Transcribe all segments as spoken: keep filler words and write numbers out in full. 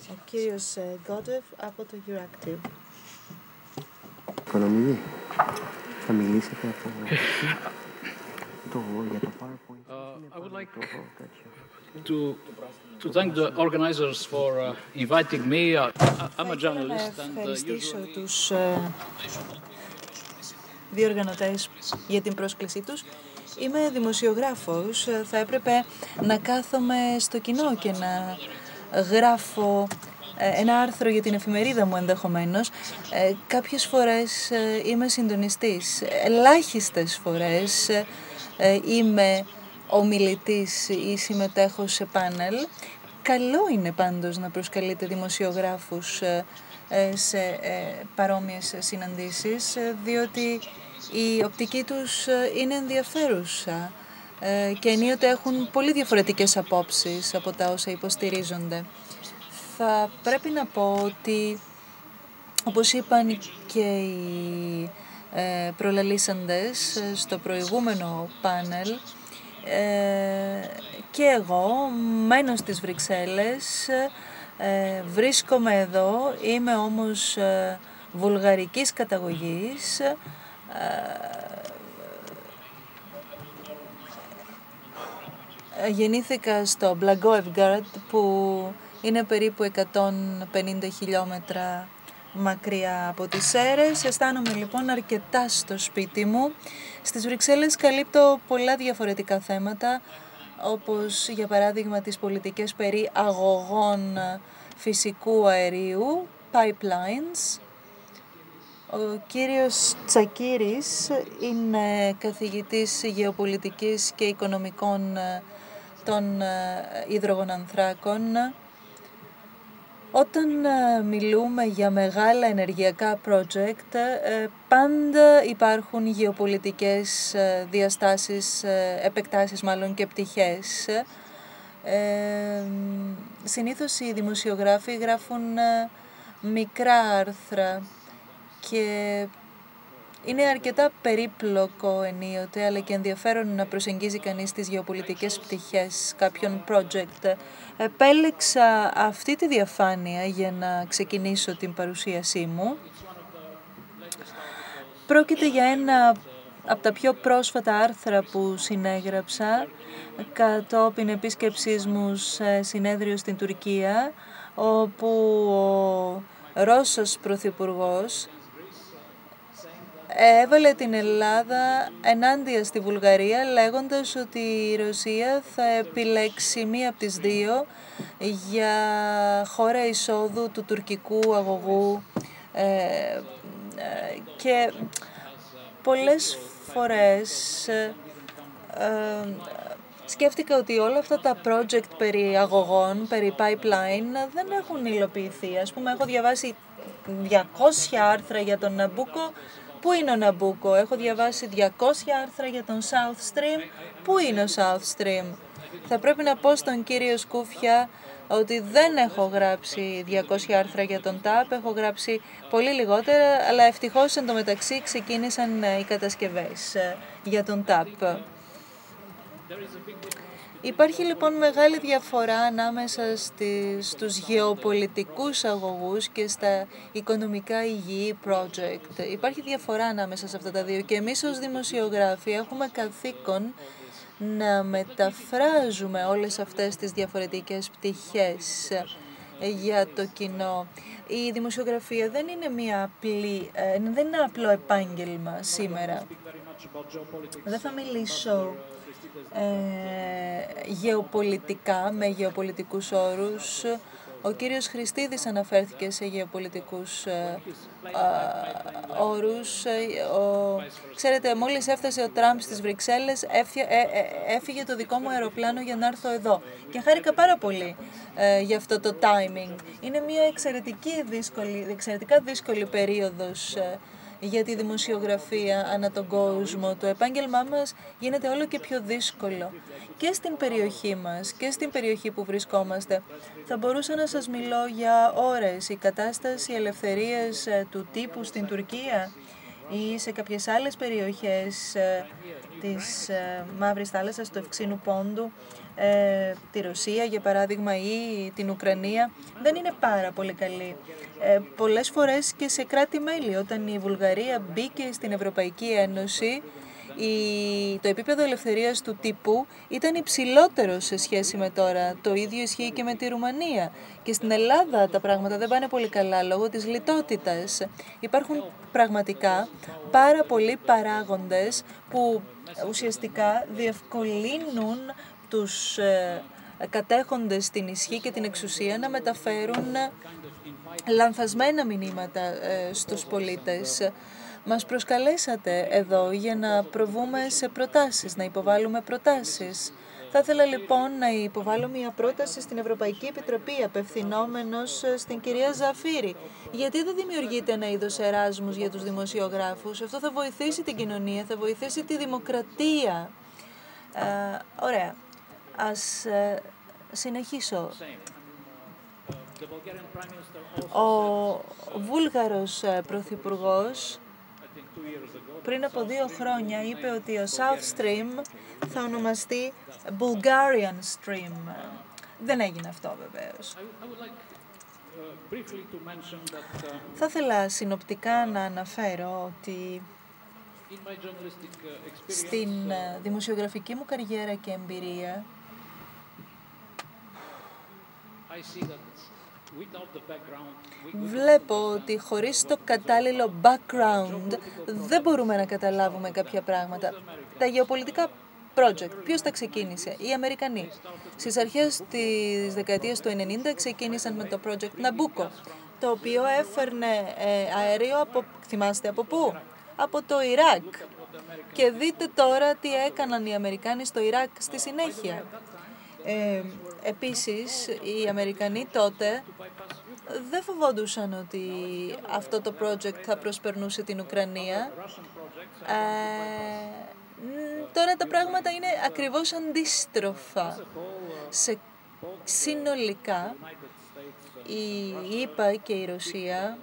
Ο κύριος Γκότεφ από το Euractiv. Οικονομική. Θα μιλήσετε από το, για το PowerPoint. Uh, I would like to, to thank the organizers for uh, inviting me. Uh, I'm a journalist and uh, usually... τους διοργανωτές για την πρόσκλησή τους. Είμαι δημοσιογράφος. Θα έπρεπε να κάθομαι στο κοινό και να γράφω ένα άρθρο για την εφημερίδα μου ενδεχομένως. Ε, κάποιες φορές ε, είμαι συντονιστής. Ελάχιστες φορές ε, είμαι ομιλητής ή συμμετέχω σε πάνελ. Καλό είναι πάντως να προσκαλείτε δημοσιογράφους ε, ε, σε ε, παρόμοιες συναντήσεις, ε, διότι η οπτική τους ε, είναι ενδιαφέρουσα ε, και ενίοτε έχουν πολύ διαφορετικές απόψεις από τα όσα υποστηρίζονται. Θα πρέπει να πω ότι, όπως είπαν και οι ε, προλαλήσαντες στο προηγούμενο πάνελ, ε, και εγώ μένω στις Βρυξέλλες, ε, βρίσκομαι εδώ, είμαι όμως ε, βουλγαρικής καταγωγής, ε, γεννήθηκα στο Blagoevgrad που είναι περίπου εκατόν πενήντα χιλιόμετρα μακριά από τις Σέρρες. Αισθάνομαι λοιπόν αρκετά στο σπίτι μου. Στις Βρυξέλλες καλύπτω πολλά διαφορετικά θέματα, όπως για παράδειγμα τις πολιτικές περί αγωγών φυσικού αερίου, pipelines. Ο κύριος Τσακίρης είναι καθηγητής γεωπολιτικής και οικονομικών των υδρογονανθράκων. Όταν μιλούμε για μεγάλα ενεργειακά project, πάντα υπάρχουν γεωπολιτικές διαστάσεις, επεκτάσεις μάλλον και πτυχές. Ε, συνήθως οι δημοσιογράφοι γράφουν μικρά άρθρα και είναι αρκετά περίπλοκο ενίοτε, αλλά και ενδιαφέρον να προσεγγίζει κανείς τις γεωπολιτικές πτυχές κάποιων project. Επέλεξα αυτή τη διαφάνεια για να ξεκινήσω την παρουσίασή μου. Πρόκειται για ένα από τα πιο πρόσφατα άρθρα που συνέγραψα κατόπιν επίσκεψής μου σε συνέδριο στην Τουρκία, όπου ο Ρώσος πρωθυπουργός έβαλε την Ελλάδα ενάντια στη Βουλγαρία, λέγοντας ότι η Ρωσία θα επιλέξει μία από τις δύο για χώρα εισόδου του τουρκικού αγωγού, ε, ε, και πολλές φορές ε, ε, σκέφτηκα ότι όλα αυτά τα project περί αγωγών, περί pipeline δεν έχουν υλοποιηθεί. Ας πούμε, έχω διαβάσει διακόσια άρθρα για τον Ναμπούκο. Πού είναι ο Ναμπούκο? Έχω διαβάσει διακόσια άρθρα για τον South Stream. Πού είναι ο South Stream? Θα πρέπει να πω στον κύριο Σκούφια ότι δεν έχω γράψει διακόσια άρθρα για τον τάπ, έχω γράψει πολύ λιγότερα, αλλά ευτυχώς εντωμεταξύ ξεκίνησαν οι κατασκευές για τον τάπ. Υπάρχει λοιπόν μεγάλη διαφορά ανάμεσα στις, στους γεωπολιτικούς αγωγούς και στα οικονομικά υγιή project. Υπάρχει διαφορά ανάμεσα σε αυτά τα δύο και εμείς ως δημοσιογράφοι έχουμε καθήκον να μεταφράζουμε όλες αυτές τις διαφορετικές πτυχές για το κοινό. Η δημοσιογραφία δεν είναι μια απλή, δεν είναι ένα απλό επάγγελμα σήμερα. Δεν θα μιλήσω Ε, γεωπολιτικά, με γεωπολιτικούς όρους. Ο κύριος Χριστίδης αναφέρθηκε σε γεωπολιτικούς ε, ε, όρους. Ο, ξέρετε, μόλις έφτασε ο Τραμπ στις Βρυξέλλες, έφυγε, ε, ε, έφυγε το δικό μου αεροπλάνο για να έρθω εδώ. Και χάρηκα πάρα πολύ ε, για αυτό το timing. Είναι μια εξαιρετική δύσκολη, εξαιρετικά δύσκολη περίοδος ε, για τη δημοσιογραφία ανά τον κόσμο. Το επάγγελμά μας γίνεται όλο και πιο δύσκολο. Και στην περιοχή μας και στην περιοχή που βρισκόμαστε. Θα μπορούσα να σας μιλώ για ώρες. Η κατάσταση ελευθερίας του τύπου στην Τουρκία ή σε κάποιες άλλες περιοχές ε, της ε, Μαύρης Θάλασσας, του Ευξήνου Πόντου, ε, τη Ρωσία για παράδειγμα ή την Ουκρανία, δεν είναι πάρα πολύ καλή. Ε, πολλές φορές και σε κράτη-μέλη, όταν η Βουλγαρία μπήκε στην Ευρωπαϊκή Ένωση, η, το επίπεδο ελευθερίας του τύπου ήταν υψηλότερο σε σχέση με τώρα. Το ίδιο ισχύει και με τη Ρουμανία. Και στην Ελλάδα τα πράγματα δεν πάνε πολύ καλά λόγω της λιτότητας. Υπάρχουν πραγματικά πάρα πολλοί παράγοντες που ουσιαστικά διευκολύνουν τους ε, κατέχοντες την ισχύ και την εξουσία να μεταφέρουν λανθασμένα μηνύματα ε, στους πολίτες. Μας προσκαλέσατε εδώ για να προβούμε σε προτάσεις, να υποβάλουμε προτάσεις. Θα ήθελα λοιπόν να υποβάλω μια πρόταση στην Ευρωπαϊκή Επιτροπή, απευθυνόμενος στην κυρία Ζαφύρη. Γιατί δεν δημιουργείται ένα είδος εράσμους για τους δημοσιογράφους? Αυτό θα βοηθήσει την κοινωνία, θα βοηθήσει τη δημοκρατία. Ε, ωραία. Ας ε, συνεχίσω. Ο Βούλγαρος Πρωθυπουργός πριν από δύο χρόνια είπε ότι ο South Stream θα ονομαστεί Bulgarian Stream. Δεν έγινε αυτό βεβαίως. Θα ήθελα συνοπτικά να αναφέρω ότι στην δημοσιογραφική μου καριέρα και εμπειρία βλέπω ότι χωρίς το κατάλληλο background δεν μπορούμε να καταλάβουμε κάποια πράγματα. Τα γεωπολιτικά project, ποιος τα ξεκίνησε? Οι Αμερικανοί. Στις αρχές της δεκαετίας του ενενήντα ξεκίνησαν με το project Nabucco, το οποίο έφερνε ε, αέριο από, θυμάστε από πού? Από το Ιράκ. Και δείτε τώρα τι έκαναν οι Αμερικάνοι στο Ιράκ στη συνέχεια. Ε, επίσης, οι Αμερικανοί τότε δεν φοβόντουσαν ότι αυτό το project θα προσπερνούσε την Ουκρανία. Ε, τώρα τα πράγματα είναι ακριβώς αντίστροφα. Σε συνολικά, η ΗΠΑ και η Ρωσία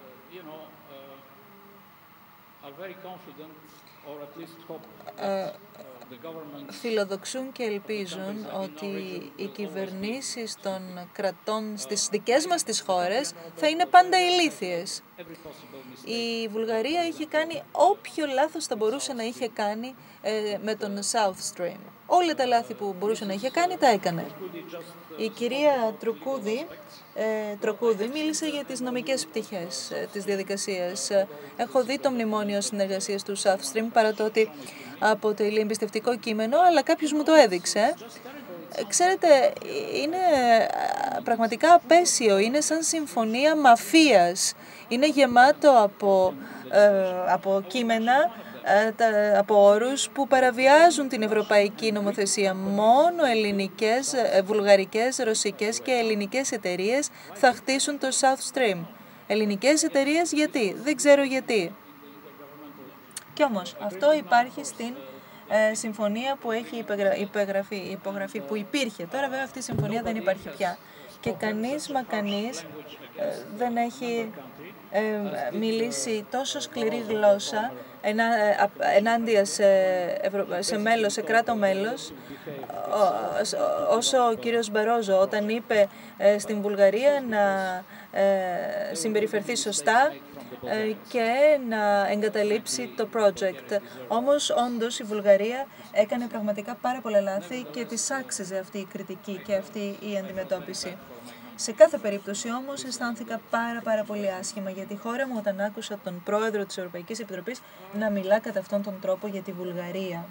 ε, φιλοδοξούν και ελπίζουν ότι οι κυβερνήσεις των κρατών στις δικές μας τις χώρες θα είναι πάντα ηλίθιες. Η Βουλγαρία είχε κάνει όποιο λάθος θα μπορούσε να είχε κάνει ε, με τον South Stream. Όλα τα λάθη που μπορούσε να είχε κάνει τα έκανε. Η κυρία Τροκούδη, ε, Τροκούδη μίλησε για τις νομικές πτυχές ε, της διαδικασίας. Έχω δει το μνημόνιο συνεργασίας του South Stream, παρά το ότι αποτελεί εμπιστευτικό κείμενο, αλλά κάποιος μου το έδειξε. Ε, ξέρετε, είναι πραγματικά απέσιο, είναι σαν συμφωνία μαφίας. Είναι γεμάτο από, ε, από κείμενα, από όρους που παραβιάζουν την ευρωπαϊκή νομοθεσία. Μόνο ελληνικές, βουλγαρικές, ρωσικές και ελληνικές εταιρείες θα χτίσουν το South Stream. Ελληνικές εταιρείες γιατί? Δεν ξέρω γιατί. Κι όμως αυτό υπάρχει στην ε, συμφωνία που έχει υπεγρα... υπεγραφεί, υπογραφή, που υπήρχε. Τώρα βέβαια αυτή η συμφωνία δεν υπάρχει πια. Και κανείς μα κανείς ε, δεν έχει ε, μιλήσει τόσο σκληρή γλώσσα ενά, ενάντια σε, Ευρω... σε μέλος, σε κράτο μέλος, όσο ο κύριος Μπαρόζο όταν είπε ε, στην Βουλγαρία να ε, συμπεριφερθεί σωστά ε, και να εγκαταλείψει το project. Όμως, όντως, η Βουλγαρία έκανε πραγματικά πάρα πολλά λάθη και της άξιζε αυτή η κριτική και αυτή η αντιμετώπιση. Σε κάθε περίπτωση όμως αισθάνθηκα πάρα πάρα πολύ άσχημα για τη χώρα μου όταν άκουσα τον πρόεδρο της Ευρωπαϊκής Επιτροπής να μιλά κατά αυτόν τον τρόπο για τη Βουλγαρία.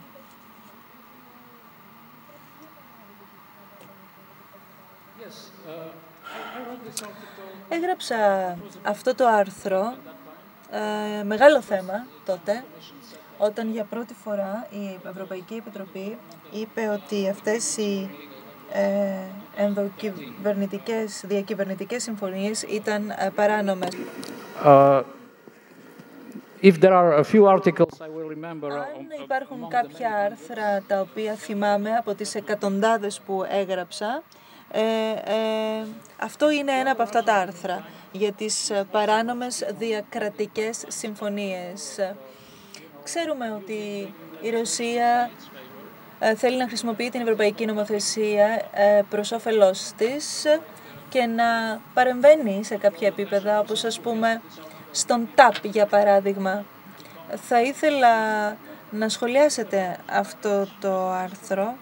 Έγραψα αυτό το άρθρο, ε, μεγάλο θέμα τότε, όταν για πρώτη φορά η Ευρωπαϊκή Επιτροπή είπε ότι αυτές οι ε, ενδοκυβερνητικές, διακυβερνητικές συμφωνίες ήταν ε, παράνομες. Uh, if there are a few articles, I will remember. Αν υπάρχουν κάποια άρθρα τα οποία θυμάμαι από τις εκατοντάδες που έγραψα, ε, ε, αυτό είναι ένα από αυτά τα άρθρα για τις παράνομες διακρατικές συμφωνίες. Ξέρουμε ότι η Ρωσία θέλει να χρησιμοποιεί την ευρωπαϊκή νομοθεσία προς όφελός της και να παρεμβαίνει σε κάποια επίπεδα, όπως ας πούμε στον τάπ για παράδειγμα. Θα ήθελα να σχολιάσετε αυτό το άρθρο.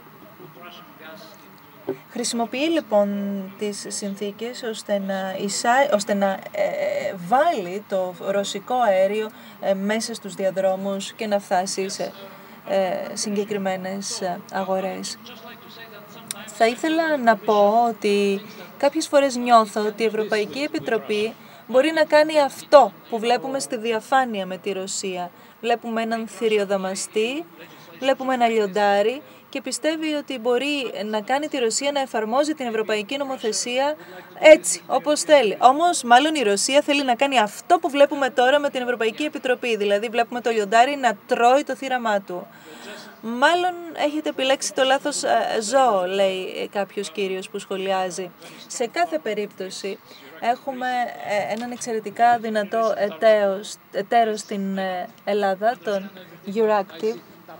Χρησιμοποιεί λοιπόν τις συνθήκες ώστε να, εισά... ώστε να ε, βάλει το ρωσικό αέριο ε, μέσα στους διαδρόμους και να φτάσει σε ε, συγκεκριμένες αγορές. Θα ήθελα να πω ότι κάποιες φορές νιώθω ότι η Ευρωπαϊκή Επιτροπή μπορεί να κάνει αυτό που βλέπουμε στη διαφάνεια με τη Ρωσία. Βλέπουμε έναν θηριοδαμαστή, βλέπουμε ένα λιοντάρι και πιστεύει ότι μπορεί να κάνει τη Ρωσία να εφαρμόζει την ευρωπαϊκή νομοθεσία έτσι, όπως θέλει. Όμως, μάλλον η Ρωσία θέλει να κάνει αυτό που βλέπουμε τώρα με την Ευρωπαϊκή Επιτροπή. Δηλαδή, βλέπουμε το λιοντάρι να τρώει το θύραμά του. Μάλλον έχετε επιλέξει το λάθος ζώο, λέει κάποιος κύριος που σχολιάζει. Σε κάθε περίπτωση, έχουμε έναν εξαιρετικά δυνατό εταίρο στην Ελλάδα, τον Euractiv.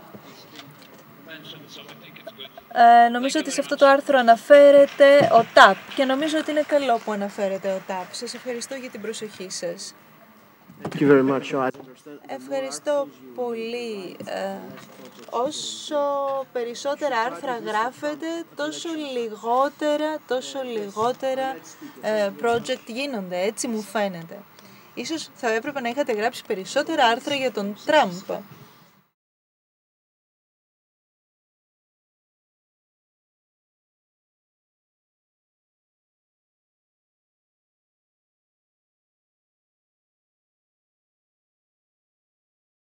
Ε, νομίζω ότι σε αυτό το άρθρο αναφέρεται ο τάπ και νομίζω ότι είναι καλό που αναφέρεται ο τάπ. Σας ευχαριστώ για την προσοχή σας. Thank you very much. Ευχαριστώ πολύ. Ε, όσο περισσότερα άρθρα γράφετε, τόσο λιγότερα, τόσο λιγότερα ε, project γίνονται. Έτσι μου φαίνεται. Ίσως θα έπρεπε να είχατε γράψει περισσότερα άρθρα για τον Τραμπ.